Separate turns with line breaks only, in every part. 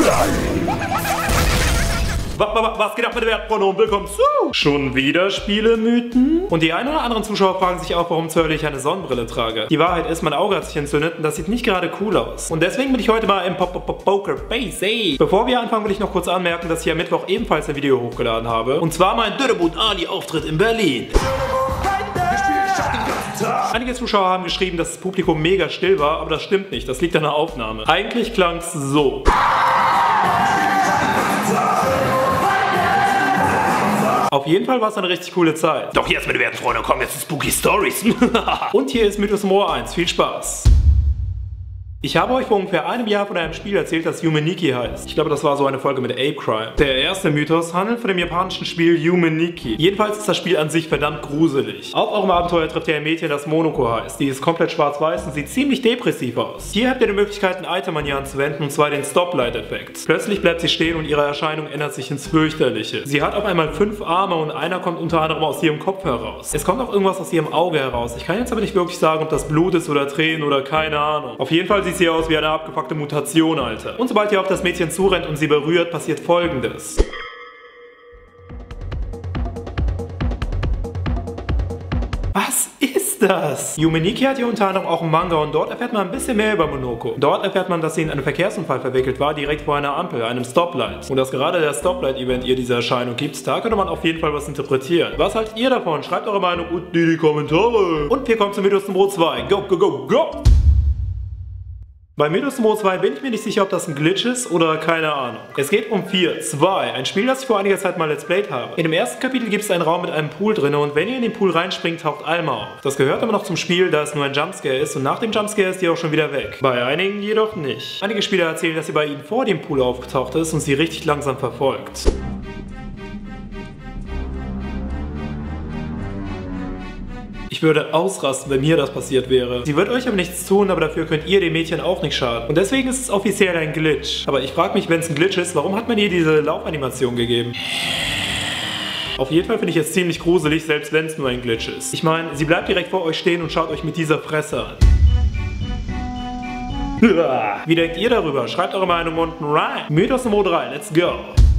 Was geht ab mit der Wertfreunde und willkommen zu schon wieder Spielemythen? Und die einen oder anderen Zuschauer fragen sich auch, warum zur Hölle ich eine Sonnenbrille trage. Die Wahrheit ist, mein Auge hat sich entzündet und das sieht nicht gerade cool aus. Und deswegen bin ich heute mal im Poker Face, ey. Bevor wir anfangen, will ich noch kurz anmerken, dass ich am Mittwoch ebenfalls ein Video hochgeladen habe. Und zwar mein Dödebut Ali-Auftritt in Berlin. Einige Zuschauer haben geschrieben, dass das Publikum mega still war, aber das stimmt nicht, das liegt an der Aufnahme. Eigentlich klang's so. Auf jeden Fall war es eine richtig coole Zeit. Doch jetzt, meine werten Freunde, kommen jetzt die Spooky Stories. Und hier ist Mythos Nummer 1. Viel Spaß. Ich habe euch vor ungefähr einem Jahr von einem Spiel erzählt, das Yume-Nikki heißt. Ich glaube, das war so eine Folge mit Ape Crime. Der erste Mythos handelt von dem japanischen Spiel Yume-Nikki. Jedenfalls ist das Spiel an sich verdammt gruselig. Auf eurem Abenteuer trifft ihr ein Mädchen, das Monoko heißt. Die ist komplett schwarz-weiß und sieht ziemlich depressiv aus. Hier habt ihr die Möglichkeit, ein Item an ihr anzuwenden, und zwar den Stoplight-Effekt. Plötzlich bleibt sie stehen und ihre Erscheinung ändert sich ins Fürchterliche. Sie hat auf einmal 5 Arme und einer kommt unter anderem aus ihrem Kopf heraus. Es kommt auch irgendwas aus ihrem Auge heraus. Ich kann jetzt aber nicht wirklich sagen, ob das Blut ist oder Tränen oder keine Ahnung. Auf jeden Fall sieht sie aus wie eine abgefuckte Mutation, Alter. Und sobald ihr auf das Mädchen zurennt und sie berührt, passiert Folgendes. Was ist das? Yume-Nikki hat hier unter anderem auch einen Manga und dort erfährt man ein bisschen mehr über Monoko. Dort erfährt man, dass sie in einen Verkehrsunfall verwickelt war, direkt vor einer Ampel, einem Stoplight. Und dass gerade der Stoplight-Event ihr diese Erscheinung gibt, da könnte man auf jeden Fall was interpretieren. Was haltet ihr davon? Schreibt eure Meinung unten in die Kommentare. Und wir kommen zum Mythos Nummer 2. Go, go, go, go! Bei Mythos Nummer 2 bin ich mir nicht sicher, ob das ein Glitch ist oder keine Ahnung. Es geht um 4.2, ein Spiel, das ich vor einiger Zeit mal Let's Played habe. In dem ersten Kapitel gibt es einen Raum mit einem Pool drin und wenn ihr in den Pool reinspringt, taucht Alma auf. Das gehört aber noch zum Spiel, da es nur ein Jumpscare ist und nach dem Jumpscare ist die auch schon wieder weg. Bei einigen jedoch nicht. Einige Spieler erzählen, dass sie bei ihnen vor dem Pool aufgetaucht ist und sie richtig langsam verfolgt. Ich würde ausrasten, wenn mir das passiert wäre. Sie wird euch aber nichts tun, aber dafür könnt ihr dem Mädchen auch nicht schaden. Und deswegen ist es offiziell ein Glitch. Aber ich frage mich, wenn es ein Glitch ist, warum hat man ihr diese Laufanimation gegeben? Auf jeden Fall finde ich es ziemlich gruselig, selbst wenn es nur ein Glitch ist. Ich meine, sie bleibt direkt vor euch stehen und schaut euch mit dieser Fresse an. Wie denkt ihr darüber? Schreibt eure Meinung unten rein. Mythos Nummer 3, let's go!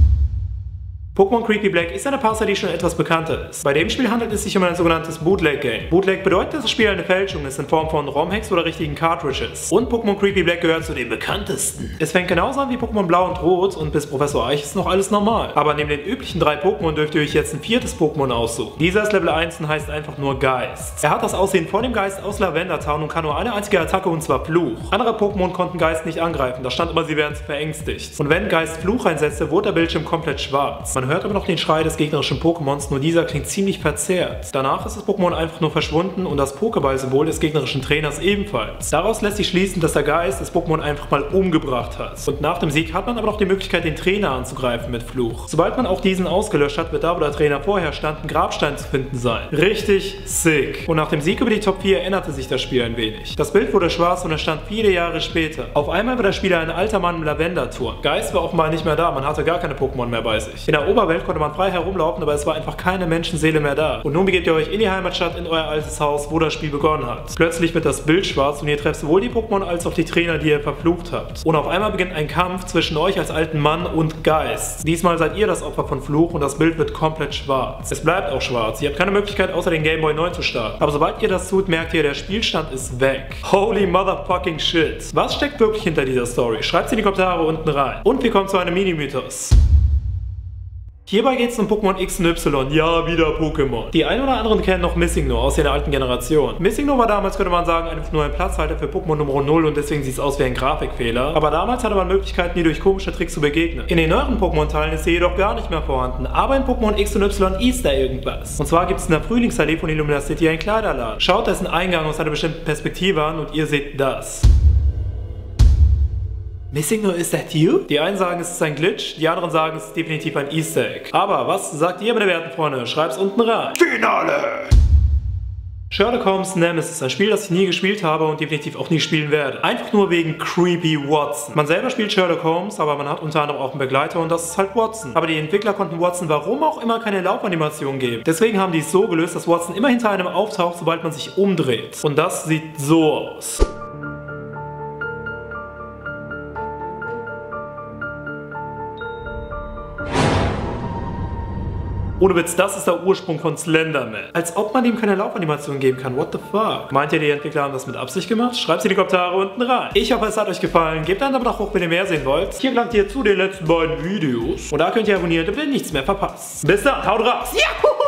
Pokémon Creepy Black ist eine Parser, die schon etwas bekannter ist. Bei dem Spiel handelt es sich um ein sogenanntes Bootleg-Game. Bootleg bedeutet, dass das Spiel eine Fälschung ist in Form von ROM-Hacks oder richtigen Cartridges. Und Pokémon Creepy Black gehört zu den bekanntesten. Es fängt genauso an wie Pokémon Blau und Rot und bis Professor Eich ist noch alles normal. Aber neben den üblichen 3 Pokémon dürft ihr euch jetzt ein 4. Pokémon aussuchen. Dieser ist Level 1 und heißt einfach nur Geist. Er hat das Aussehen von dem Geist aus Lavender Town und kann nur eine einzige Attacke, und zwar Fluch. Andere Pokémon konnten Geist nicht angreifen, da stand immer, sie wären zu verängstigt. Und wenn Geist Fluch einsetzte, wurde der Bildschirm komplett schwarz. Man hört aber noch den Schrei des gegnerischen Pokémons, nur dieser klingt ziemlich verzerrt. Danach ist das Pokémon einfach nur verschwunden und das Pokéball-Symbol des gegnerischen Trainers ebenfalls. Daraus lässt sich schließen, dass der Geist das Pokémon einfach mal umgebracht hat. Und nach dem Sieg hat man aber noch die Möglichkeit, den Trainer anzugreifen mit Fluch. Sobald man auch diesen ausgelöscht hat, wird da, wo der Trainer vorher stand, ein Grabstein zu finden sein. Richtig sick. Und nach dem Sieg über die Top 4 änderte sich das Spiel ein wenig. Das Bild wurde schwarz und es stand viele Jahre später. Auf einmal war der Spieler ein alter Mann im Lavender-Turm. Geist war offenbar nicht mehr da, man hatte gar keine Pokémon mehr bei sich. In der Oberwelt konnte man frei herumlaufen, aber es war einfach keine Menschenseele mehr da. Und nun begebt ihr euch in die Heimatstadt, in euer altes Haus, wo das Spiel begonnen hat. Plötzlich wird das Bild schwarz und ihr trefft sowohl die Pokémon als auch die Trainer, die ihr verflucht habt. Und auf einmal beginnt ein Kampf zwischen euch als alten Mann und Geist. Diesmal seid ihr das Opfer von Fluch und das Bild wird komplett schwarz. Es bleibt auch schwarz. Ihr habt keine Möglichkeit, außer den Gameboy neu zu starten. Aber sobald ihr das tut, merkt ihr, der Spielstand ist weg. Holy motherfucking shit. Was steckt wirklich hinter dieser Story? Schreibt es in die Kommentare unten rein. Und wir kommen zu einem Mini-Mythos. Hierbei geht es um Pokémon X und Y, ja, wieder Pokémon. Die einen oder anderen kennen noch Missingno aus der alten Generation. Missingno war damals, könnte man sagen, einfach nur ein Platzhalter für Pokémon Nummer 0 und deswegen sieht es aus wie ein Grafikfehler. Aber damals hatte man Möglichkeiten, die durch komische Tricks zu begegnen. In den neueren Pokémon-Teilen ist sie jedoch gar nicht mehr vorhanden, aber in Pokémon X und Y ist da irgendwas. Und zwar gibt es in der Frühlingsallee von Illumina City einen Kleiderladen. Schaut dessen Eingang aus einer bestimmten Perspektive an und ihr seht das. Missingno, is that you? Die einen sagen, es ist ein Glitch, die anderen sagen, es ist definitiv ein Easter Egg. Aber was sagt ihr, meine werten Freunde? Schreibt's unten rein. Finale! Sherlock Holmes Nemesis, ein Spiel, das ich nie gespielt habe und definitiv auch nie spielen werde. Einfach nur wegen Creepy Watson. Man selber spielt Sherlock Holmes, aber man hat unter anderem auch einen Begleiter und das ist halt Watson. Aber die Entwickler konnten Watson warum auch immer keine Laufanimation geben. Deswegen haben die es so gelöst, dass Watson immer hinter einem auftaucht, sobald man sich umdreht. Und das sieht so aus. Ohne Witz, das ist der Ursprung von Slenderman. Als ob man ihm keine Laufanimation geben kann, what the fuck? Meint ihr, die Entwickler haben das mit Absicht gemacht? Schreibt es in die Kommentare unten rein. Ich hoffe, es hat euch gefallen. Gebt einen Daumen nach hoch, wenn ihr mehr sehen wollt. Hier gelangt ihr zu den letzten beiden Videos. Und da könnt ihr abonnieren, damit ihr nichts mehr verpasst. Bis dann, haut raus! Juhu!